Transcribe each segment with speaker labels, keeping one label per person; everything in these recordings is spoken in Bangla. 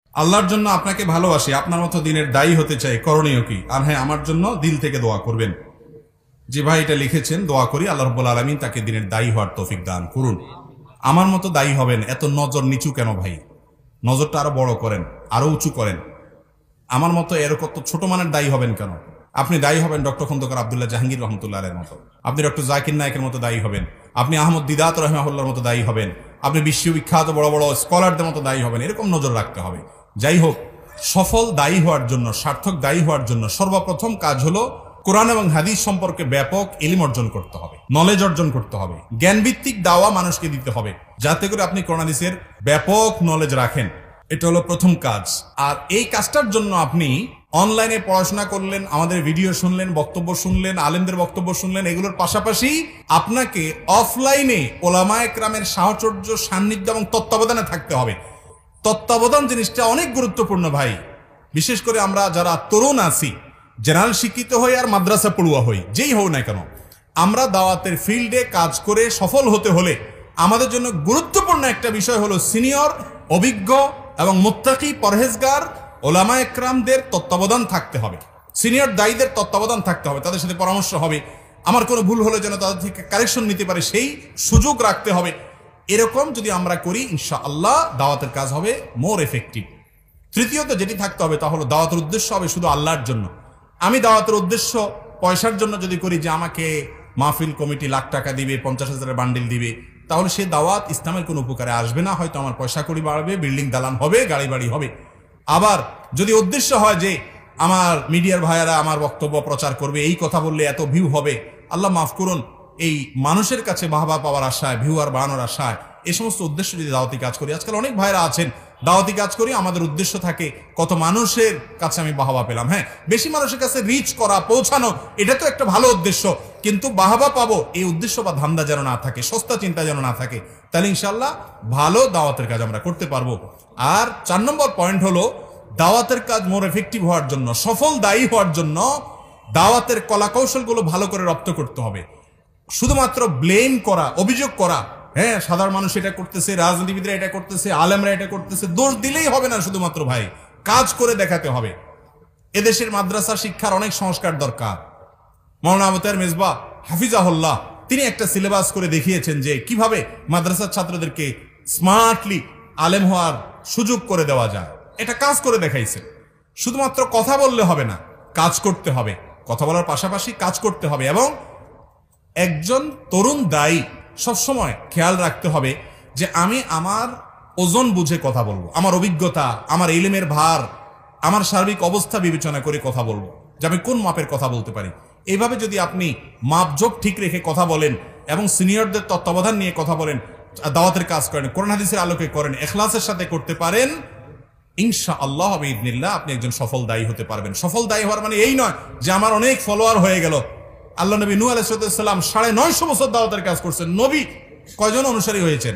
Speaker 1: আল্লাহর জন্য আপনাকে ভালোবাসি, আপনার মতো দিনের দায়ী হতে চাই, করণীয় কি? আর হ্যাঁ, আমার জন্য দিল থেকে দোয়া করবেন। যে ভাই এটা লিখেছেন, দোয়া করি আল্লাহ রাব্বুল আলামিন তাকে দিনের দায়ী হওয়ার তৌফিক দান করুন। আমার মতো দায়ী হবেন, এত নজর নিচু কেন ভাই? নজরটা আরো বড় করেন, আরো উঁচু করেন। আমার মতো এরকম ছোট মানের দায়ী হবেন কেন? আপনি দায়ী হবেন ডক্টর খন্দকার আব্দুল্লাহ জাহাঙ্গীর রহমতুল্লাহ এর মতো, আপনি ডক্টর জাকির নায়েকের মতো দায়ী হবেন, আপনি আহমদ দিদাত রহমাহুল্লাহর মতো দায়ী হবেন, আপনি বিশ্ববিখ্যাত বড় বড় স্কলারদের মতো দায়ী হবেন। এরকম নজর রাখতে হবে। যাই হোক, সফল দায়ী হওয়ার জন্য, সার্থক দায়ী হওয়ার জন্য সর্বপ্রথম কাজ হলো কোরআন এবং হাদিস সম্পর্কে ব্যাপক ইলম অর্জন করতে হবে, নলেজ অর্জন করতে হবে, জ্ঞানভিত্তিক দাওয়া মানুষকে দিতে হবে, যাতে করে আপনি কোরআন হাদিসের ব্যাপক নলেজ রাখেন। এটা হলো প্রথম কাজ। আর এই কাজটার জন্য আপনি অনলাইনে পড়াশোনা করলেন, আমাদের ভিডিও শুনলেন, বক্তব্য শুনলেন, আলেমদের বক্তব্য শুনলেন, এগুলোর পাশাপাশি আপনাকে অফলাইনে ওলামায়ে কেরামের সাহচর্য, সান্নিধ্য এবং তত্ত্বাবধানে থাকতে হবে। তত্ত্বাবধান জিনিসটা অনেক গুরুত্বপূর্ণ ভাই। বিশেষ করে আমরা যারা তরুণ আছি, জেনারেল শিক্ষিত হই আর মাদ্রাসা পড়ুয়া হই, যেই হোক না কেন, আমরা দাওয়াতের ফিল্ডে কাজ করে সফল হতে হলে আমাদের জন্য গুরুত্বপূর্ণ একটা বিষয় হলো সিনিয়র, অভিজ্ঞ এবং মুত্তাকি পরহেজগার ওলামায়ে কেরামদের তত্ত্বাবধান থাকতে হবে। সিনিয়র দায়ীদের তত্ত্বাবধান থাকতে হবে, তাদের সাথে পরামর্শ হবে, আমার কোনো ভুল হলে যেন তাদের থেকে কারেকশন নিতে পারে সেই সুযোগ রাখতে হবে। এরকম যদি আমরা করি, ইনশাআল্লাহ দাওয়াতের কাজ হবে মোর এফেক্টিভ। তৃতীয়ত যেটি থাকতে হবে তা হলো দাওয়াতের উদ্দেশ্য হবে শুধু আল্লাহর জন্য। আমি দাওয়াতের উদ্দেশ্য পয়সার জন্য যদি করি, যে আমাকে মাহফিল কমিটি লাখ টাকা দিবে, 50,000 বান্ডিল দিবে, তাহলে সে দাওয়াত ইসলামের কোনো উপকারে আসবে না। হয়তো আমার পয়সা কড়ি বাড়বে, বিল্ডিং দালান হবে, গাড়ি বাড়ি হবে। আবার যদি উদ্দেশ্য হয় যে আমার মিডিয়ার ভাইয়ারা আমার বক্তব্য প্রচার করবে, এই কথা বললে এত ভিউ হবে, আল্লাহ মাফ করুন, এই মানুষের কাছে বাহবা পাওয়ার আশায়, ভিউ আর বাড়ানোর আশায় এই সমস্ত উদ্দেশ্য যদি দাওয়াতি কাজ করি, আজকাল অনেক ভাইরা আছেন দাওয়াতি কাজ করি, আমাদের উদ্দেশ্য থাকে কত মানুষের কাছে আমি বাহবা পেলাম। হ্যাঁ, বেশি মানুষের কাছে রিচ করা, পৌঁছানো, এটা তো একটা ভালো উদ্দেশ্য, কিন্তু বাহবা পাবো এই উদ্দেশ্য বা ধান্দা যেন না থাকে, সস্তা চিন্তা যেন না থাকে, তাহলে ইনশাল্লাহ ভালো দাওয়াতের কাজ আমরা করতে পারবো। আর 4 নম্বর পয়েন্ট হলো দাওয়াতের কাজ মোর এফেক্টিভ হওয়ার জন্য, সফল দায়ী হওয়ার জন্য দাওয়াতের কলা কৌশলগুলো ভালো করে রপ্ত করতে হবে। শুধুমাত্র ব্লেম করা, অভিযোগ করা, হ্যাঁ সাধারণ মানুষ এটা করতেছে, রাজনীতিবিদরা এটা করতেছে, আলেমরা এটা করতেছে, দোষ দিলেই হবে না শুধুমাত্র ভাই, কাজ করে দেখাতে হবে। এদেশের মাদ্রাসা শিক্ষার অনেক সংস্কার দরকার। মাওলানা আবু তাহের মেজবা হাফিজাহুল্লাহ তিনি একটা সিলেবাস করে দেখিয়েছেন যে কিভাবে মাদ্রাসার ছাত্রদেরকে স্মার্টলি আলেম হওয়ার সুযোগ করে দেওয়া যায়। এটা কাজ করে দেখাইছেন। শুধুমাত্র কথা বললে হবে না, কাজ করতে হবে। কথা বলার পাশাপাশি কাজ করতে হবে। এবং একজন তরুণ দায়ী সবসময় খেয়াল রাখতে হবে যে আমি আমার ওজন বুঝে কথা বলবো, আমার অভিজ্ঞতা, আমার ইলমের ভার, আমার সার্বিক অবস্থা বিবেচনা করে কথা বলবো, যে আমি কোন মাপের কথা বলতে পারি। এইভাবে যদি আপনি মাপজোক ঠিক রেখে কথা বলেন এবং সিনিয়রদের তত্ত্বাবধান নিয়ে কথা বলেন, দাওয়াতের কাজ করেন, কোরআন হাদিসের আলোকে করেন, ইখলাসের সাথে করতে পারেন, ইনশাআল্লাহ বিইذনিল্লাহ আপনি একজন সফল দায়ী হতে পারবেন। সফল দায়ী হওয়ার মানে এই নয় যে আমার অনেক ফলোয়ার হয়ে গেল। আল্লাহ নবী নূহ আলাইহিস সালাম 950 বছর দাওয়াতের কাজ করছেন। নবী কয়জন অনুসারী হয়েছেন?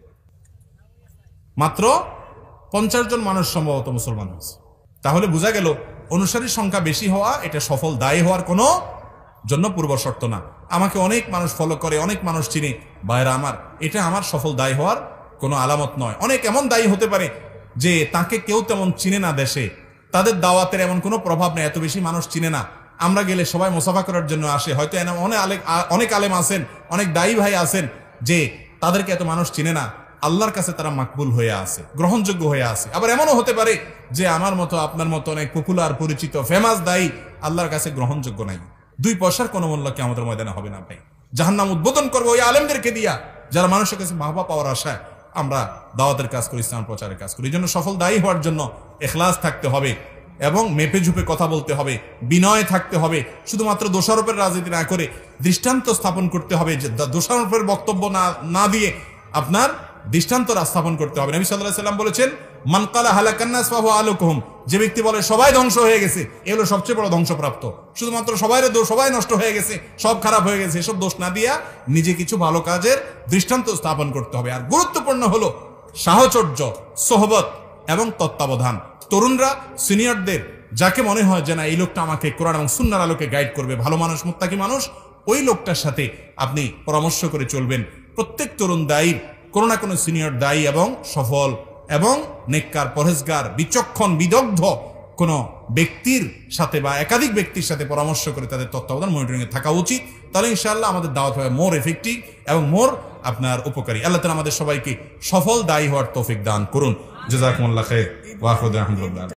Speaker 1: মাত্র 50 জন মানুষ সম্ভবত মুসলমান হয়েছে। তাহলে বোঝা গেল অনুসারীর সংখ্যা বেশি হওয়া এটা সফল দায়ী হওয়ার কোনো জন্য পূর্ব শর্ত না। আমাকে অনেক মানুষ ফলো করে, অনেক মানুষ চিনে, ভাইরা আমার, এটা আমার সফল দায়ী হওয়ার কোনো আলামত নয়। অনেক এমন দায়ী হতে পারে যে তাকে কেউ তেমন চিনে না, দেশে তাদের দাওয়াতের এমন কোনো প্রভাব নেই, এত বেশি মানুষ চিনে না। আমরা গেলে সবাই মুসাফা করার জন্য আসে, হয়তো অনেক আলেম আছেন, অনেক দায়ী ভাই আছেন যে তাদেরকে এত মানুষ চিনে না, আল্লাহর কাছে তারা মাকবুল হয়ে আছে, গ্রহণযোগ্য হয়ে আছে। আবার এমনও হতে পারে যে আমার মতো আপনার মতো অনেক পপুলার, পরিচিত, ফেমাস দায়ী আল্লাহর কাছে গ্রহণযোগ্য নাই। 2 পয়সার কোনো মূল্য কি আমাদের ময়দানে হবে না ভাই। জাহান্নাম উদ্বোধন করবো ওই আলেমদেরকে দিয়া যারা মানুষের কাছে বাহবা পাওয়ার আশায় আমরা দাওয়াতের কাজ করি, ইসলাম প্রচারের কাজ করি। এই জন্য সফল দায়ী হওয়ার জন্য ইখলাস থাকতে হবে এবং মেপে ঝুপে কথা বলতে হবে, বিনয় থাকতে হবে। শুধুমাত্র দোষারোপের রাজনীতি না করে দৃষ্টান্ত স্থাপন করতে হবে, যে দোষারোপের বক্তব্য না দিয়ে আপনার দৃষ্টান্ত স্থাপন করতে হবে। নবী সাল্লাল্লাহু আলাইহি ওয়াসাল্লাম বলেছেন, মান কালা হালাকান নাস ফাহু আলাকুহুম, যে ব্যক্তি বলে সবাই ধ্বংস হয়ে গেছে, এ হলো সবচেয়ে বড় ধ্বংসপ্রাপ্ত। শুধুমাত্র সবাই নষ্ট হয়ে গেছে, সব খারাপ হয়ে গেছে, এসব দোষ না দিয়া নিজে কিছু ভালো কাজের দৃষ্টান্ত স্থাপন করতে হবে। আর গুরুত্বপূর্ণ হলো সাহচর্য, সোহবত এবং তত্ত্বাবধান। তরুণরা সিনিয়রদের যাকে মনে হয় যে না এই লোকটা আমাকে কোরআন এবং সুন্নাহর আলোকে গাইড করবে, ভালো মানুষ, মুত্তাকি মানুষ, ওই লোকটার সাথে আপনি পরামর্শ করে চলবেন। প্রত্যেক তরুণ দায়ী কোনো না কোনো সিনিয়র দায়ী এবং সফল এবং নেককার পরহেজগার বিচক্ষণ বিদগ্ধ কোনো ব্যক্তির সাথে বা একাধিক ব্যক্তির সাথে পরামর্শ করে তাদের তত্ত্বাবধান মনিটরিং এ থাকা উচিত। তাহলে ইনশাআল্লাহ আমাদের দাওয়াত হবে মোর এফেক্টিভ এবং মোর আপনার উপকারী। আল্লাহ তাআলা আমাদের সবাইকে সফল দায়ী হওয়ার তৌফিক দান করুন। জাযাকুমুল্লাহ খাইর ওয়া আখিরু দাওয়ানা আলহামদুলিল্লাহ।